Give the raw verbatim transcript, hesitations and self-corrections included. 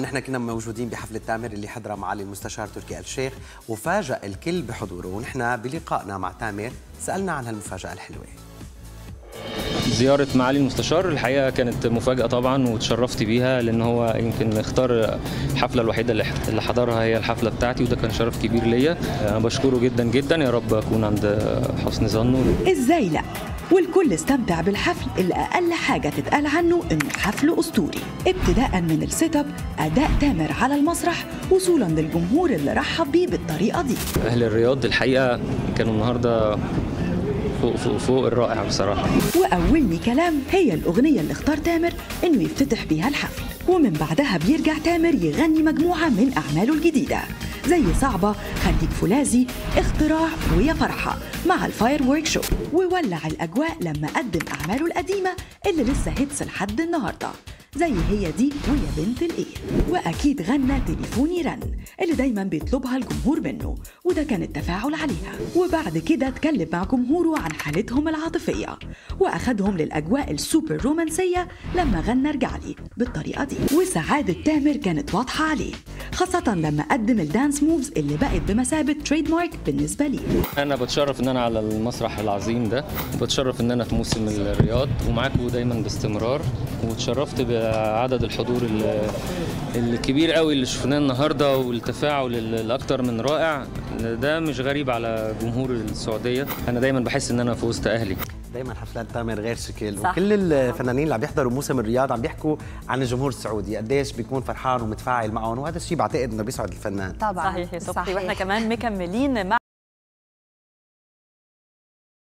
نحن كنا موجودين بحفل تامر اللي حضرها معالي المستشار تركي آل الشيخ وفاجأ الكل بحضوره، ونحن بلقائنا مع تامر سألنا عن هالمفاجأة الحلوة. زيارة معالي المستشار الحقيقة كانت مفاجأة طبعا وتشرفت بيها، لأن هو يمكن اختار الحفلة الوحيدة اللي حضرها هي الحفلة بتاعتي، وده كان شرف كبير ليا. أنا بشكره جدا جدا، يا رب أكون عند حسن ظنه. إزاي لا؟ والكل استمتع بالحفل اللي أقل حاجة تتقال عنه إنه حفل أسطوري، ابتداء من السيت اب، أداء تامر على المسرح، وصولا للجمهور اللي رحب بيه بالطريقة دي. أهل الرياض الحقيقة كانوا النهارده فوق فوق فوق الرائع بصراحة. وأولني كلام هي الأغنية اللي اختار تامر إنه يفتتح بيها الحفل، ومن بعدها بيرجع تامر يغني مجموعة من أعماله الجديدة زي صعبة، خليك فولاذي، اختراع، ويا فرحة مع الفاير وورك شو، وولع الأجواء لما قدم أعماله القديمة اللي لسه هيتس لحد النهاردة زي هي دي ويا بنت الايه. واكيد غنى تليفوني رن اللي دايما بيطلبها الجمهور منه، وده كان التفاعل عليها. وبعد كده اتكلم مع جمهوره عن حالتهم العاطفيه، واخدهم للاجواء السوبر رومانسيه لما غنى ارجعلي بالطريقه دي. وسعاده تامر كانت واضحه عليه، خاصه لما قدم الدانس موفز اللي بقت بمثابه تريد مارك بالنسبه لي. انا بتشرف ان انا على المسرح العظيم ده، بتشرف ان انا في موسم الرياض ومعاكم دايما باستمرار، وتشرفت بعدد الحضور الكبير قوي اللي شفناه النهارده، والتفاعل الاكثر من رائع. ده مش غريب على جمهور السعوديه، انا دايما بحس ان انا في وسط اهلي. دايما حفلات تامر غير شكل، صح. وكل الفنانين اللي عم بيحضروا موسم الرياض عم بيحكوا عن الجمهور السعودي قديش بيكون فرحان ومتفاعل معهم، وهذا الشيء بعتقد انه بيسعد الفنان. طبعا صحيح يا صبحي، واحنا كمان مكملين مع